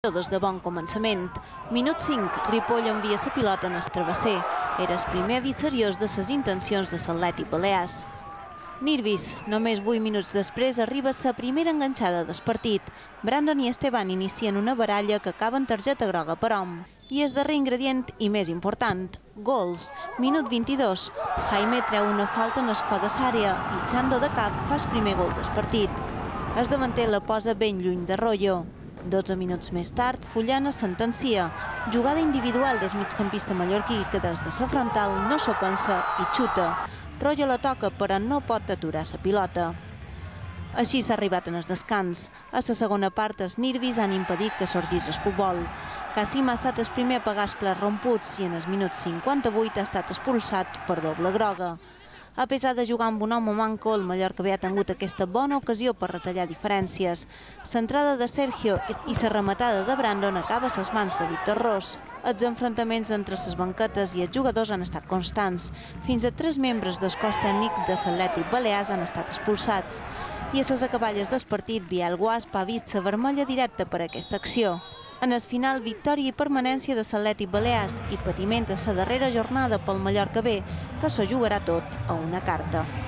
Des de bon començament. Minut 5, Ripoll envia la pilota en el travesser. Era el primer avís seriós de les intencions de l'Atlètic Balears. Nirvis, només 8 minuts després, arriba la primera enganxada del partit. Brandon i Esteban inicien una baralla que acaba en targeta groga per hom. I el darrer ingredient, i més important, gols. Minut 22, Jaime treu una falta en el cor de l'àrea i Chando de cap fa el primer gol del partit. El davanter la posa ben lluny de Royo. 12 minuts més tard, Fullana sentencia. Jugada individual del migcampista mallorquí que des de la frontal no s'ho pensa i xuta. Royo la toca però no pot aturar la pilota. Així s'ha arribat en el descans. A la segona part els Nirvis han impedit que sorgís el futbol. Cassim ha estat el primer a pagar els plats romputs i en el minut 58 ha estat expulsat per doble groga. A pesar de jugar amb un home manco, el Mallorca bé ha tingut aquesta bona ocasió per retallar diferències. L'entrada de Sergio i la rematada de Brandon acaba a les mans de Víctor Ros. Els enfrontaments entre les banquetes i els jugadors han estat constants. Fins a 3 membres del cos tècnic de l'Atlètic Balears han estat expulsats. I a les acaballes del partit, Biel Guasp ha vist la vermella directa per aquesta acció. En el final, victòria i permanència de l'Atlètic Balears i patiment a la darrera jornada pel Mallorca B, que s'ho jugarà tot a una carta.